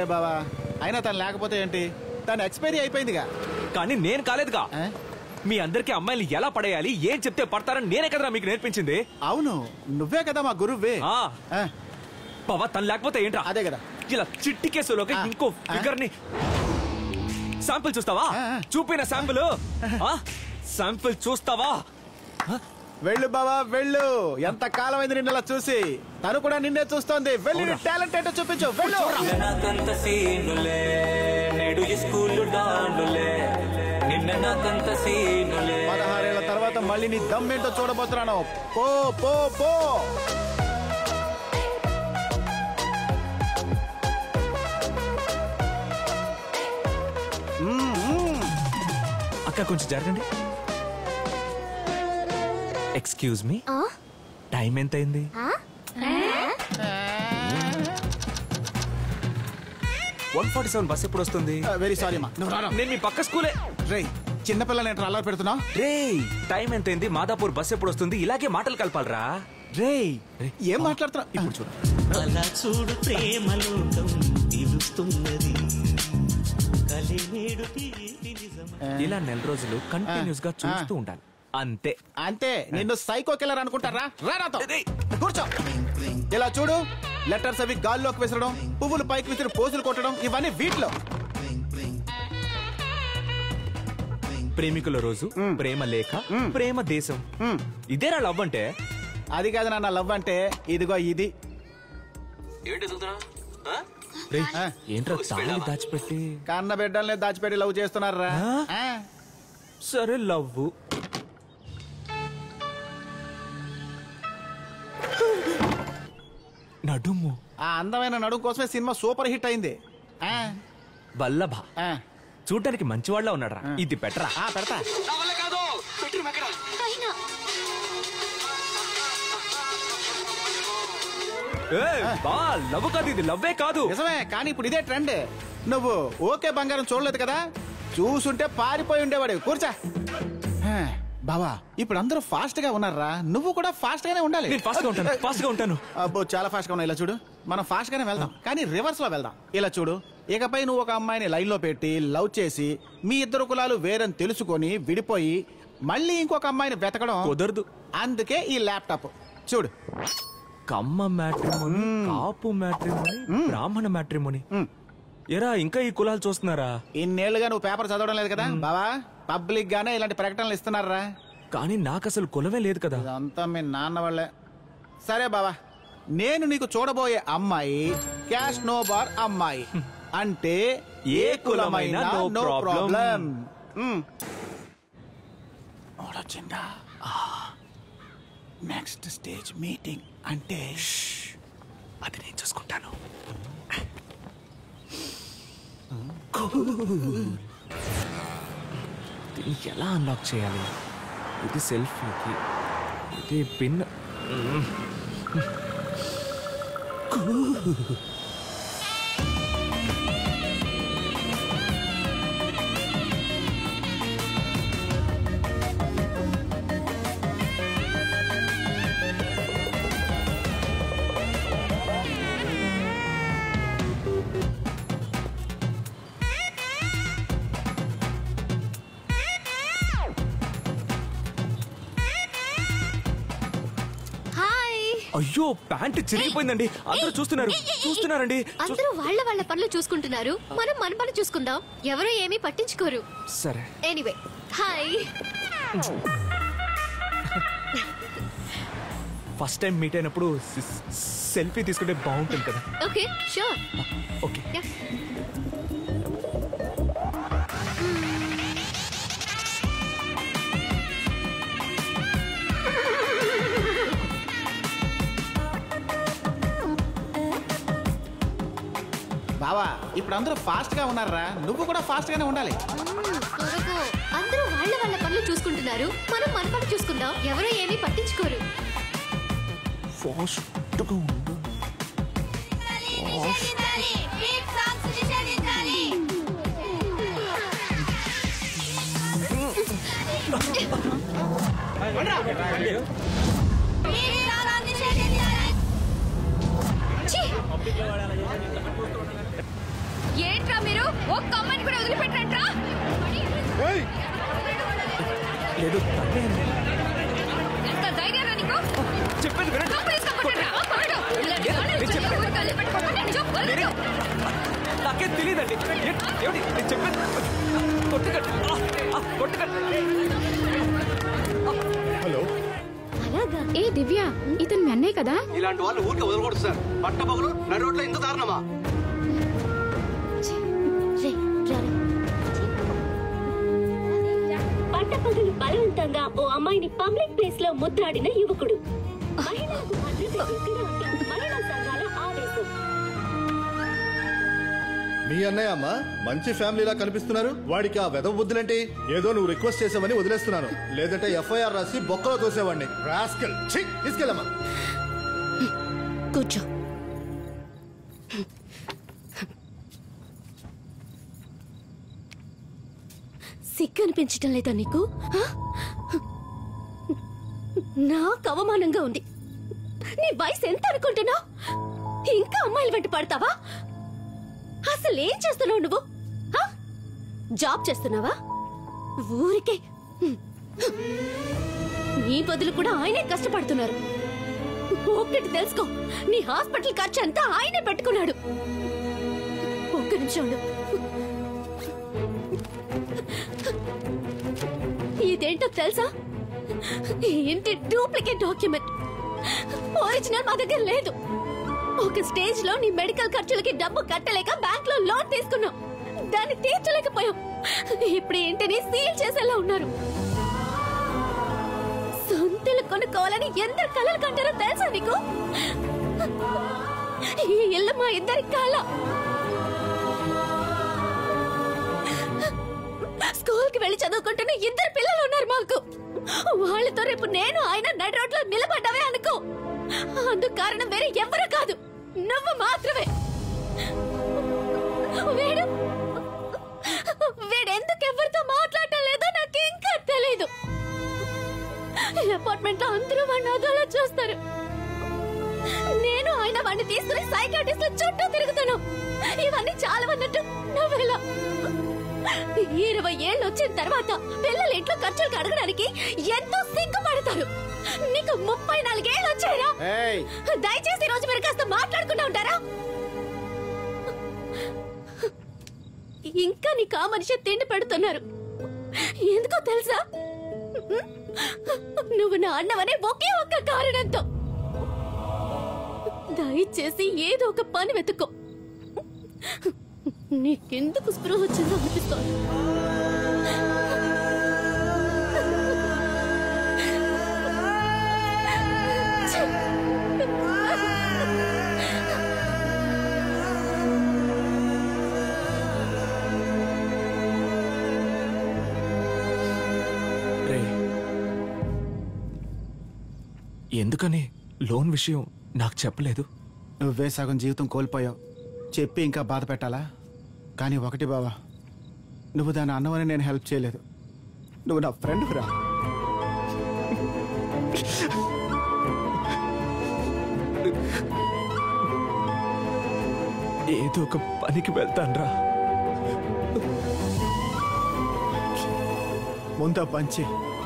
సరే బావా, అయినా తను లేకపోతే ఏంటి, తను ఎక్స్పైరీ అయిపోయిందిగా. కానీ నేను కాలేదుగా. మీ అందరికి అమ్మాయిలు ఎలా పడేయాలి, ఏం చెప్తే పడతారని నేనే కదరా మీకు నేర్పించింది. అవును, నువ్వే కదా మా గురువే. బావా తను లేకపోతే ఏంట్రా? అదే కదా, ఇలా చిట్టి కేసులోకి ఇంకో ఫిగర్ ని శాంపుల్ చూస్తావా? చూపిన శాంపుల్ శాంపుల్ చూస్తావా? వెళ్ళు బావా వెళ్ళు, ఎంత కాలమైంది నిన్నలా చూసి. తను కూడా నిన్నే చూస్తోంది. వెళ్ళి టాలెంట్ ఏంటో చూపించు. వెళ్ళు. 16 ఏళ్ల తర్వాత మళ్ళీ నీ దమ్మేంటో చూడబోతున్నాను. పో పో పో. అక్క కొంచెం జరగండి. ఎక్స్క్యూజ్ మీ, టైం ఎంత అయింది? 1:47 బస్ ఎప్పుడు వస్తుంది? వెరీ సారీ మా, నేను మీ పక్క స్కూలే. రే చిన్నపిల్లలు ఏంట్రా అలా పెడుతున్నావు? రే టైం ఎంత అయింది, మాదాపూర్ బస్ ఎప్పుడు వస్తుంది, ఇలాగే మాటలు కలపాలరా. రే ఏం మాట్లాడుతున్నా? ఇప్పుడు చూడు. అలా చూడు ప్రేమలోకం తెలుస్తున్నది. ఇలా నెల రోజులు కంటిన్యూస్ గా చూస్తూ ఉండాలి. అంతే అంతే. నిన్ను సైకో కిల్లర్ అనుకుంటారా? రాతో కూర్చో. ఇలా చూడు, లెటర్స్ అవి గాల్లోకి విసరడం, పువ్వులు పైకి విసిరి పోజులు కొట్టడం, ఇవన్నీ వీటిలో. ప్రేమికుల రోజు, ప్రేమ లేఖ, ప్రేమ దేశం, ఇదేనా లవ్ అంటే? అది కాదు నాన్న లవ్ అంటే. ఇదిగో ఇది. ఏంట్రా తాళి దాచిపెట్టి కన్న బిడ్డల్ని దాచిపెట్టి లవ్ చేస్తున్నారా? సరే లవ్. నడుము. ఆ అందమైన నడుము కోసమే సినిమా సూపర్ హిట్ అయింది. వల్లభ చూడ్డానికి మంచివాళ్ళ ఉన్నాడు రా. ఇది పెట్టరా. పెడతా. లవ్ కాదు ఇది, లవ్వే కాదు. నిజమే, కానీ ఇప్పుడు ఇదే ట్రెండ్. నువ్వు ఓకే బంగారం చూడలేదు కదా, చూసుంటే పారిపోయి ఉండేవాడు. కూర్చా. బావా ఇప్పుడు అందరూ ఫాస్ట్ గా ఉన్నారా, నువ్వు కూడా ఫాస్ట్ గానే ఉండాలి. ఫాస్ట్ గా ఉంటాను. అబ్బో చాలా ఫాస్ట్ గా ఉన్నా. ఇలా చూడు, మనం ఫాస్ట్ గానే వెళ్దాం, కానీ రివర్స్ లో వెళ్దాం. ఇలా చూడు, ఇకపై నువ్వు ఒక అమ్మాయిని లైన్ లో పెట్టి లవ్ చేసి మీ ఇద్దరు కులాలు వేరని తెలుసుకొని విడిపోయి మళ్ళీ ఇంకొక అమ్మాయిని వెతకడం కుదరదు. అందుకే ఈ ల్యాప్టాప్ చూడు. Kamma matrimony, Kapu matrimony, Brahmana matrimony. ఎరా ఇంకా ఈ కులాలు చూస్తున్నారా? ఇన్నేళ్లుగా నువ్వు పేపర్ చదవడం లేదు కదా బావా, పబ్లిక్ గానే ఇలాంటి ప్రకటనలు ఇస్తున్నారా? కానీ నాకు అసలు కులమే లేదు కదా. ఇదంతా మీ నాన్న వాళ్ళే. సరే బావా, నేను నీకు చూడబోయే అమ్మాయి క్యాష్ నో బార్ అమ్మాయి. అంటే ఏ కులమైన no problem. Next stage meeting అంటే అది నేను చూసుకుంటాను. దీన్ని ఎలా అన్లాక్ చేయాలి? ఇది సెల్ఫీకి, ఇది పిన్. అయ్యో ప్యాంట్ చిరిగిపోయిందండి. అందరూ చూస్తున్నారండి. అందరూ వాళ్ళ పనులు చూసుకుంటున్నారు, మనం మన పనులు చూసుకుందాం. ఎవరు ఏమీ పట్టించుకోరు. సరే anyway hi. First time meet అయినప్పుడు సెల్ఫీ తీసుకుంటే బాగుంటుంది కదా. Okay sure. ఓకే బావా ఇప్పుడు అందరూ ఫాస్ట్ గా ఉన్నారా, నువ్వు కూడా ఫాస్ట్ గానే ఉండాలి. అందరూ వాళ్ళ పనులు చూసుకుంటున్నారు, మనం మన పనులు చూసుకుందాం. ఎవరు ఏమీ పట్టించుకోరు. ఏంట్రా మీరు ఒక్క అమ్మాయిని కూడా వదిలిపెట్టంట్రా లేదు ఎంత ధైర్యం నీకు చెప్పేది వినండి. నాకేం తెలియదండి ఏమిటి నేను చెప్పేది కొట్టుకండి హలో అలాగా ఏ దివ్య ఇతను మీ అన్నయ్య కదా ఇలాంటి వాళ్ళు ఊరికే వదలకూడదు సార్. పట్టపగలు నడి రోడ్లో ఇంత దారుణమా? పట్టపగలు బలవంతంగా ఓ అమ్మాయిని పబ్లిక్ ప్లేస్ లో ముద్దాడిన యువకుడు. మహిళలకు భద్రత ఎక్కడ అంటూ మహిళా సంఘాల ఆవేశం. మీ అన్నయ్య అమ్మ మంచి ఫ్యామిలీలా కనిపిస్తున్నారు. వాడికి ఆ వెదవ బుద్ధులేంటి? ఏదో నువ్వు రిక్వెస్ట్ చేసావని వదిలేస్తున్నాను, లేదంటే ఎఫ్ఐఆర్ రాసి బొక్కలో తోసేవాడిని. రాస్కల్, ఛీ, తీసుకెళ్ళమ్మా. కూర్చో. సిగ్గు అనిపించటం లేదా నీకు? నాకు అవమానంగా ఉంది. నీ వయసు ఎంత అనుకుంటున్నావు? ఇంకా అమ్మాయిలు వెంట పడతావా? అసలు ఏం చేస్తున్నావు నువ్వు? జాబ్ చేస్తున్నావా? ఊరికే నీ బదులు కూడా ఆయనే కష్టపడుతున్నారు. ఒక్కటి తెలుసుకో, నీ హాస్పిటల్ ఖర్చు అంతా ఆయనే పెట్టుకున్నాడు. ఒక్క నిమిషం ఉండు. ఇదేంటో తెలుసా? ఇంటి డూప్లికేట్ డాక్యుమెంట్. ఒరిజినల్ మా దగ్గర లేదు. ఒక స్టేజ్ లో నీ మెడికల్ ఖర్చులకి డబ్బు కట్టలేక బ్యాంక్ లో లోన్ తీసుకున్నాం. దాన్ని తీర్చలేకపోయాం. ఇప్పుడు ఇంటిని సీల్ చేసేలా ఉన్నారు. సొంతలు కొనుక్కోవాలని ఎంత కలలు కంటారో తెలుసా నీకు? ఈ ఇల్లు మా ఇద్దరి కళ. స్కూల్ కి వెళ్లి చదువుకుంటున్న ఇద్దరు పిల్లలు ఉన్నారు మాకు. వాళ్ళతో రేపు నేను ఆయన నడి రోడ్లో నిలబడ్డావే అనుకో, అందుకు కారణం వేరే ఎవరు కాదు, నువ్వు మాత్రమే. వీడెందుకు ఎవరితో మాట్లాడటం లేదో నాకు ఇంకా తెలీదు. అపార్ట్మెంట్ లో అందరూ వాడిని అదోలా చూస్తారు. నేను ఆయన వాడిని తీసుకుని సైకాట్రిస్ట్ చుట్టూ తిరుగుతాను. ఇవన్నీ చాలా అన్నట్టు నువ్వెలా 20 ఏళ్ళు వచ్చిన తర్వాత పిల్లలు ఇంట్లో ఖర్చులకు అడగడానికి ఎంతో సిగ్గుపడతారు. నీకు 34 ఏళ్ళు వచ్చాయరా? దయచేసి రోజు మీరు కాస్త మాట్లాడుకుంటూ ఉంటారా? ఇంకా నీకు ఆ మనిషి తిండి పెడుతున్నారు. ఎందుకో తెలుసా? నువ్వు నా అన్నవనే ఒకే ఒక్క కారణంతో. దయచేసి ఏదో ఒక పని వెతుక్కో. నీకెందుకు స్పృహ వచ్చిందో అనిపిస్తోంది. ఎందుకని లోన్ విషయం నాకు చెప్పలేదు? నువ్వే సగం జీవితం కోల్పోయావు. చెప్పి ఇంకా బాధ పెట్టాలా? కానీ ఒకటి బావా, నువ్వు దాని అన్నవని నేను హెల్ప్ చేయలేదు. నువ్వు నా ఫ్రెండ్ రా. ఏదో ఒక పనికి వెళ్తాన్రా. ముందా పంచి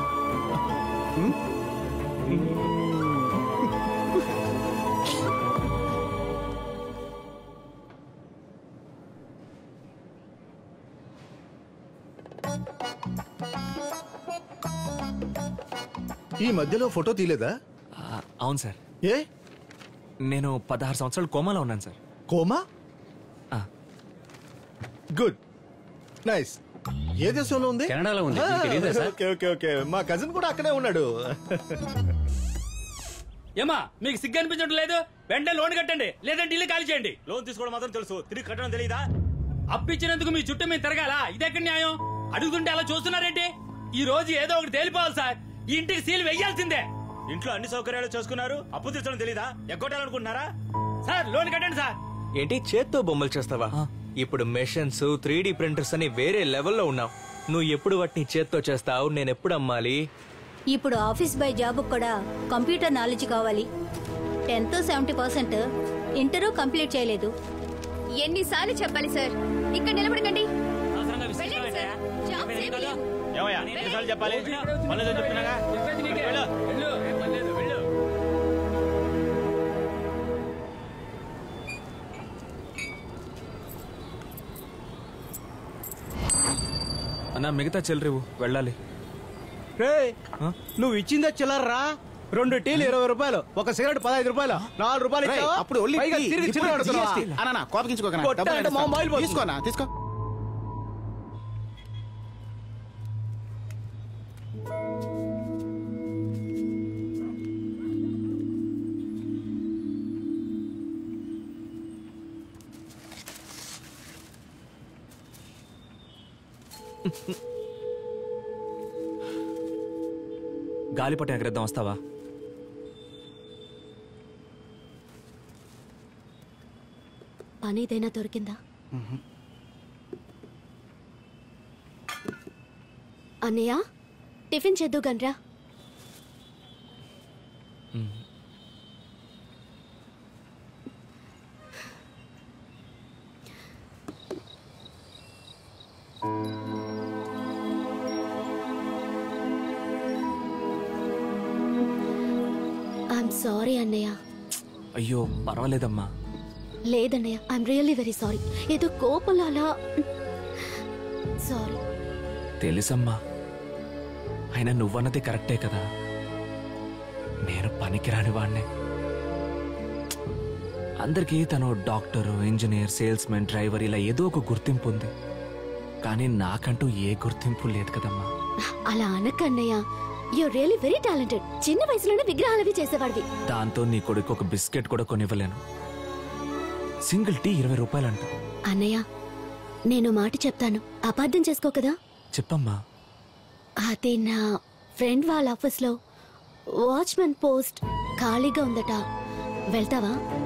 ఈ మధ్యలో ఫోటో తీలేదా? అవును సార్. ఏ? నేను 16 సంవత్సరాలు కోమాలో ఉన్నాను సార్. కోమా? Good, nice. ఏ దేశంలో ఉంది? కెనడాలో ఉంది. ఓకే ఓకే ఓకే, మా కజిన్ కూడా అక్కడే ఉన్నాడు. ఏమా మీకు సిగ్గు అనిపించడం లేదు? వెంటనే లోన్ కట్టండి, లేదంటే ఇల్లు ఖాళీ చేయండి. లోన్ తీసుకోవడం మాత్రం తెలుసు, తిరిగి కట్టడం తెలీదా? అప్పిచ్చినందుకు మీ చుట్టూ మేము తిరగాల? ఇదెక్కడ న్యాయం? అడుగుతుంటే అలా చూస్తున్నారేంటి? ఈ రోజు ఏదో ఒకటి తేలిపోవాలి సార్. ఈ ఇంటికి సీల్ వెయ్యాల్సిందే. ఇంట్లో అన్ని సౌకర్యాలు చేసుకున్నారు, అప్పు తీర్చడం తెలీదా? ఎగ్గొట్టాలనుకుంటున్నారా? సార్ లోన్ కట్టండి సార్. ఏంటి చేత్తో బొమ్మలు చేస్తావా? ఇప్పుడు మెషిన్స్ 3D ప్రింటర్స్ అని వేరే లెవెల్లో ఉన్నావు. నువ్వు ఎప్పుడు వాటిని చేత్తో చేస్తావు? నేను ఎప్పుడు అమ్మాలి? ఇప్పుడు ఆఫీస్ బై జాబ్ కూడా కంప్యూటర్ నాలెడ్జ్ కావాలి. 10 to 70% ఇంటరు కంప్లీట్ చేయలేదు. ఎన్నిసార్లు చెప్పాలి సార్? ఇక్కడ నిలబడకండి. అనవసరంగా వెళ్ళండి విసిగిస్తున్నావు సార్. ఏంటయ్యా? జాబ్ చెప్పేది సేవ్ కదా? ఏమయ్యా ఎన్నిసార్లు చెప్పాలి? మళ్ళీ చెప్తున్నాగా. చెప్పేది నీకే. వెళ్ళు. వెళ్ళు, ఏం పని లేదు, వెళ్ళు. అన్నా మిగతా చెల్లరేవు వెళ్ళాలి. నువ్వు ఇచ్చిందే చిల్లర్రా. 2 టీలు 20 రూపాయలు, ఒక సిగరెట్ 15 రూపాయలు, 4 రూపాయలు ఇచ్చావా? అప్పుడు ఒళ్ళి పైగా టీ, తిరిగి ఇప్పుడు చిల్లర అడుగుతున్నావా? GST. అన్నా కోపగించుకోకనా? కొట్టా డబ్బులు అంటే మా ఇస్తాను. మొబైల్ పోతుంది. తీసుకోనా తీసుకో. గాలిపటం ఎగరేద్దాం, వస్తావా? పని ఏదైనా దొరికిందా? అన్నయ్య, టిఫిన్ చేద్దు గన్రా. ఐఎమ్ సారీ అన్నయ్య. అయ్యో పర్వాలేదమ్మా. లేదన్నయ్య, ఐఎమ్ రియల్లీ వెరీ సారీ. ఏదో కోపంలో అలా. సారీ. తెలుసమ్మా, అయినా నువ్వన్నది కరెక్టే కదా. నేను పనికిరాని వాడినే. అందరికీ తను doctor, engineer, salesmen, driver ఇలా ఏదో ఒక గుర్తింపు ఉంది. కానీ నాకంటూ ఏ గుర్తింపు లేదు కదమ్మా. అలా అనకన్నయ్య. You really very talented. చిన్న వయసులోనే విగ్రహాలవి చేసేవాడివి. దాంతో నీ కొడుకు ఒక బిస్కెట్ కూడా కొనివ్వలేను. Single tea 20 రూపాయలంట. అన్నయ్య, నేను మాట చెప్తాను, అపార్థం చేసుకో కదా. చెప్పమ్మా. అదే నా ఫ్రెండ్ వాళ్ళ ఆఫీస్లో వాచ్మెన్ పోస్ట్ ఖాళీగా ఉందట. వెళ్తావా?